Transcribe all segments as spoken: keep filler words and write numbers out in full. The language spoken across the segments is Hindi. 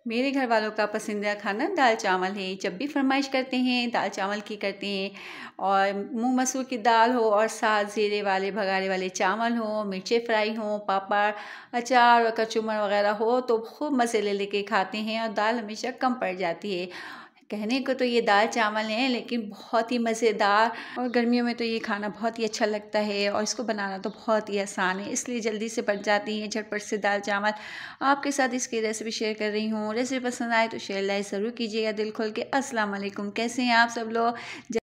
मेरे घर वालों का पसंदीदा खाना दाल चावल है। जब भी फरमाइश करते हैं दाल चावल की करते हैं, और मूंग मसूर की दाल हो और साथ ज़ीरे वाले भगारे वाले चावल हो, मिर्चें फ्राई हो, पापड़, अचार और कचूमर वगैरह हो तो खूब मज़े ले लेके खाते हैं और दाल हमेशा कम पड़ जाती है। कहने को तो ये दाल चावल हैं, लेकिन बहुत ही मज़ेदार, और गर्मियों में तो ये खाना बहुत ही अच्छा लगता है और इसको बनाना तो बहुत ही आसान है, इसलिए जल्दी से बन जाती है झटपट से दाल चावल। आपके साथ इसकी रेसिपी शेयर कर रही हूँ। रेसिपी पसंद आए तो शेयर लाइक ज़रूर कीजिएगा दिल खोल के। अस्सलाम वालेकुम, कैसे हैं आप सब लोग।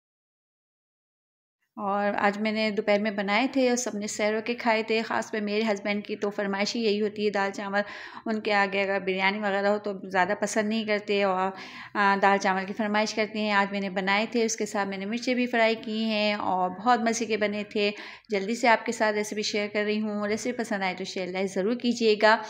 और आज मैंने दोपहर में बनाए थे और सबने सैर के खाए थे। ख़ास पे मेरे हस्बैंड की तो फरमाइश ही यही होती है दाल चावल। उनके आगे अगर बिरयानी वगैरह हो तो ज़्यादा पसंद नहीं करते और आ, दाल चावल की फरमाइश करते हैं। आज मैंने बनाए थे, उसके साथ मैंने मिर्चें भी फ्राई की हैं और बहुत मज़े के बने थे। जल्दी से आपके साथ रेसिपी शेयर कर रही हूँ। रेसिपी पसंद आए तो शेयर लाइक ज़रूर कीजिएगा।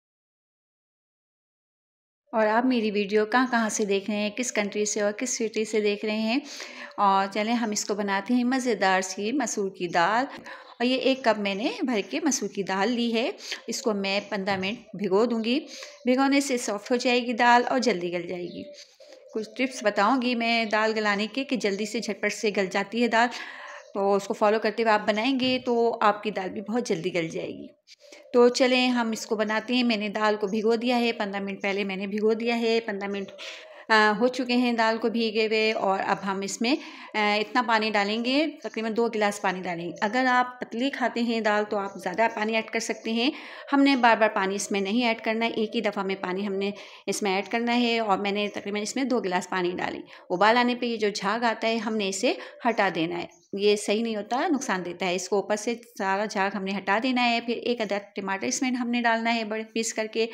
और आप मेरी वीडियो कहाँ कहाँ से देख रहे हैं, किस कंट्री से और किस सिटी से देख रहे हैं। और चलें हम इसको बनाते हैं मज़ेदार सी मसूर की दाल। और ये एक कप मैंने भर के मसूर की दाल ली है। इसको मैं पंद्रह मिनट भिगो दूंगी। भिगोने से सॉफ्ट हो जाएगी दाल और जल्दी गल जाएगी। कुछ टिप्स बताऊंगी मैं दाल गलाने के कि जल्दी से झटपट से गल जाती है दाल। तो उसको फॉलो करते हुए आप बनाएंगे तो आपकी दाल भी बहुत जल्दी गल जाएगी। तो चलें हम इसको बनाते हैं। मैंने दाल को भिगो दिया है, पंद्रह मिनट पहले मैंने भिगो दिया है। पंद्रह मिनट अ, हो चुके हैं दाल को भीगे हुए। और अब हम इसमें अ, इतना पानी डालेंगे, तकरीबन दो गिलास पानी डालेंगे। अगर आप पतली खाते हैं दाल तो आप ज़्यादा पानी ऐड कर सकते हैं। हमने बार बार पानी इसमें नहीं ऐड करना है, एक ही दफ़ा में पानी हमने इसमें ऐड करना है। और मैंने तकरीबन इसमें दो गिलास पानी डाली। उबाल आने पे ये जो झाग आता है हमने इसे हटा देना है। ये सही नहीं होता, नुकसान देता है। इसको ऊपर से सारा झाग हमने हटा देना है। फिर एक अदद टमाटर इसमें हमने डालना है बड़े पीस करके।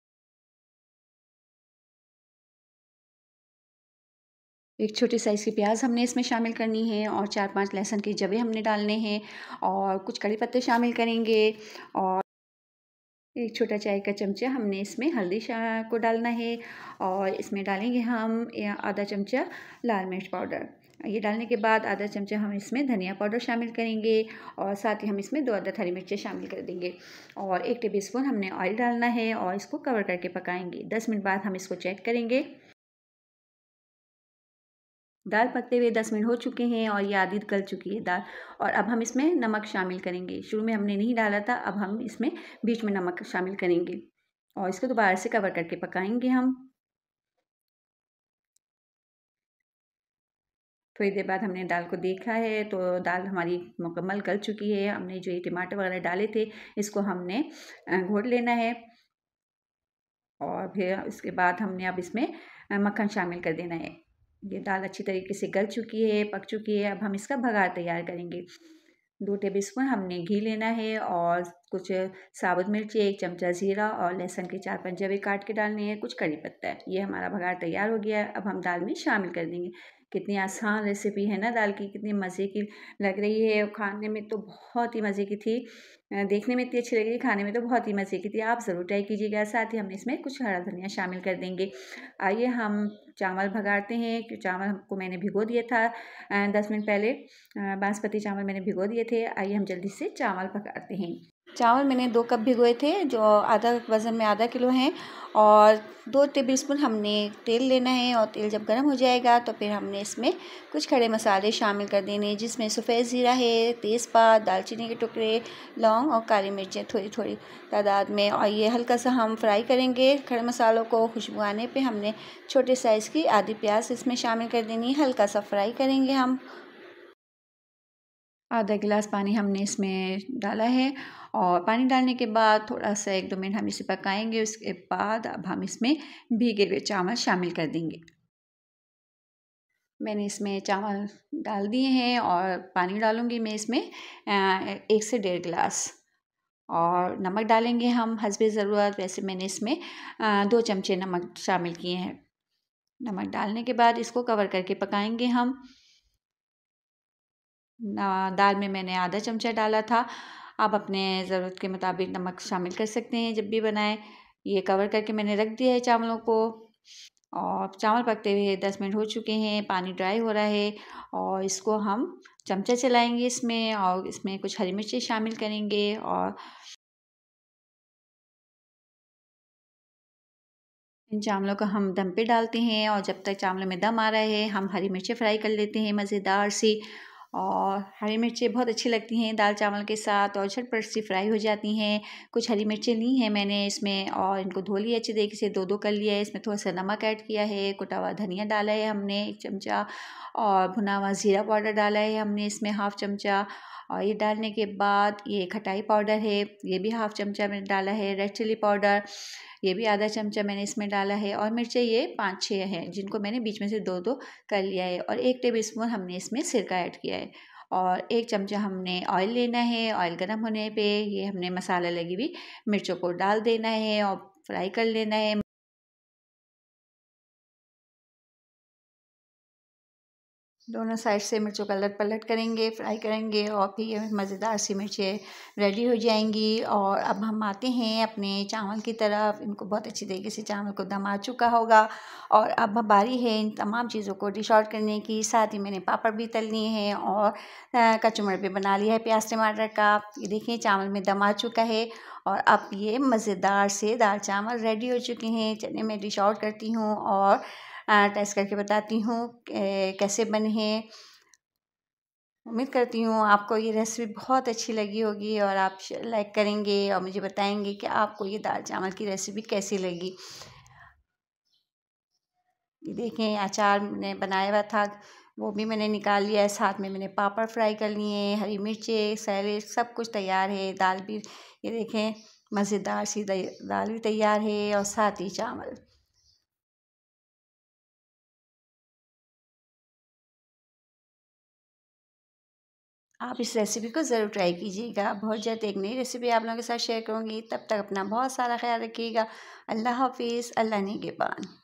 एक छोटी साइज़ की प्याज हमने इसमें शामिल करनी है और चार पांच लहसुन के जवे हमने डालने हैं और कुछ कड़ी पत्ते शामिल करेंगे। और एक छोटा चाय का चमचा हमने इसमें हल्दी शा को डालना है। और इसमें डालेंगे हम या आधा चमचा लाल मिर्च पाउडर। ये डालने के बाद आधा चमचा हम इसमें धनिया पाउडर शामिल करेंगे और साथ ही हम इसमें दो अदद हरी मिर्चें शामिल कर देंगे। और एक टेबल स्पून हमने ऑयल डालना है और इसको कवर करके पकाएंगे। दस मिनट बाद हम इसको चेक करेंगे। दाल पकते हुए दस मिनट हो चुके हैं और ये आधी गल चुकी है दाल। और अब हम इसमें नमक शामिल करेंगे। शुरू में हमने नहीं डाला था, अब हम इसमें बीच में नमक शामिल करेंगे और इसको दोबारा से कवर करके पकाएंगे हम। थोड़ी देर बाद हमने दाल को देखा है तो दाल हमारी मुकम्मल गल चुकी है। हमने जो ये टमाटर वगैरह डाले थे इसको हमने घोट लेना है। और फिर इसके बाद हमने अब इसमें मक्खन शामिल कर देना है। ये दाल अच्छी तरीके से गल चुकी है, पक चुकी है। अब हम इसका भगार तैयार करेंगे। दो टेबलस्पून हमने घी लेना है और कुछ साबुत मिर्ची, एक चमचा ज़ीरा और लहसुन के चार पांच जवे काट के डालने हैं, कुछ कड़ी पत्ता है। ये हमारा भगार तैयार हो गया है। अब हम दाल में शामिल कर देंगे। कितनी आसान रेसिपी है ना दाल की, कितनी मज़े की लग रही है और खाने में तो बहुत ही मज़े की थी। देखने में इतनी अच्छी लगी, खाने में तो बहुत ही मज़े की थी। आप ज़रूर ट्राई कीजिएगा। साथ ही हम इसमें कुछ हरा धनिया शामिल कर देंगे। आइए हम चावल भगाते हैं। कि चावल को मैंने भिगो दिया था दस मिनट पहले। बासमती चावल मैंने भिगो दिए थे। आइए हम जल्दी से चावल पकाते हैं। चावल मैंने दो कप भिगोए थे, जो आधा वज़न में आधा किलो हैं। और दो टेबलस्पून हमने तेल लेना है और तेल जब गर्म हो जाएगा तो फिर हमने इसमें कुछ खड़े मसाले शामिल कर देने हैं, जिसमें सफ़ेद ज़ीरा है, तेज़पात, दालचीनी के टुकड़े, लौंग और काली मिर्चें थोड़ी थोड़ी तादाद में। और ये हल्का सा हम फ्राई करेंगे खड़े मसालों को। खुशबू आने पे हमने छोटे साइज़ की आधी प्याज इसमें शामिल कर देनी है। हल्का सा फ्राई करेंगे हम। आधा गिलास पानी हमने इसमें डाला है और पानी डालने के बाद थोड़ा सा एक दो मिनट हम इसे पकाएंगे। उसके बाद अब हम इसमें भीगे हुए चावल शामिल कर देंगे। मैंने इसमें चावल डाल दिए हैं और पानी डालूंगी मैं इसमें एक से डेढ़ गिलास। और नमक डालेंगे हम हस्बे ज़रूरत। वैसे मैंने इसमें दो चमचे नमक शामिल किए हैं। नमक डालने के बाद इसको कवर करके पकाएंगे हम। दाल में मैंने आधा चमचा डाला था। आप अपने ज़रूरत के मुताबिक नमक शामिल कर सकते हैं जब भी बनाएं। ये कवर करके मैंने रख दिया है चावलों को। और चावल पकते हुए दस मिनट हो चुके हैं, पानी ड्राई हो रहा है। और इसको हम चमचा चलाएंगे इसमें और इसमें कुछ हरी मिर्ची शामिल करेंगे। और इन चावलों को हम दम पे डालते हैं और जब तक चावलों में दम आ रहा है हम हरी मिर्चें फ्राई कर लेते हैं मज़ेदार सी। और हरी मिर्चें बहुत अच्छी लगती हैं दाल चावल के साथ और झटपट सी फ्राई हो जाती हैं। कुछ हरी मिर्चें ली हैं मैंने इसमें और इनको धो लिया अच्छी तरीके से, दो दो कर लिया है। इसमें थोड़ा सा नमक ऐड किया है, कुटा हुआ धनिया डाला है हमने एक चमचा, और भुना हुआ ज़ीरा पाउडर डाला है हमने इसमें हाफ़ चमचा। और ये डालने के बाद ये खटाई पाउडर है, ये भी हाफ़ चमचा मैंने डाला है। रेड चिली पाउडर ये भी आधा चमचा मैंने इसमें डाला है। और मिर्चें ये पाँच छः हैं जिनको मैंने बीच में से दो दो कर लिया है। और एक टेबल स्पून हमने इसमें सिरका ऐड किया है। और एक चमचा हमने ऑयल लेना है। ऑयल गर्म होने पे ये हमने मसाला लगी हुई मिर्चों को डाल देना है और फ्राई कर लेना है। दोनों साइड से मिर्चों का लट पलट करेंगे, फ्राई करेंगे और फिर ये मज़ेदार सी मिर्चें रेडी हो जाएंगी। और अब हम आते हैं अपने चावल की तरफ। इनको बहुत अच्छी तरीके से चावल को दम आ चुका होगा और अब बारी है इन तमाम चीज़ों को डिश आउट करने की। साथ ही मैंने पापड़ भी तल लिए हैं और कचुम्बर भी बना लिया है प्याज टमाटर का। ये देखिए चावल में दम आ चुका है और अब ये मज़ेदार से दाल चावल रेडी हो चुके हैं। चलिए मैं डिश आउट करती हूँ और टेस्ट करके बताती हूँ कैसे बने हैं। उम्मीद करती हूँ आपको ये रेसिपी बहुत अच्छी लगी होगी और आप लाइक करेंगे और मुझे बताएंगे कि आपको ये दाल चावल की रेसिपी कैसी लगी। ये देखें अचार मैंने बनाया हुआ था वो भी मैंने निकाल लिया है, साथ में मैंने पापड़ फ्राई कर लिए हैं, हरी मिर्चें सैलेड सब कुछ तैयार है। दाल भी ये देखें मज़ेदार सी दाल भी तैयार है और साथ ही चावल। आप इस रेसिपी को ज़रूर ट्राई कीजिएगा। बहुत जल्द एक नई रेसिपी आप लोगों के साथ शेयर करूँगी। तब तक अपना बहुत सारा ख्याल रखिएगा। अल्लाह हाफ़िज़। अल्लाह निगहबान।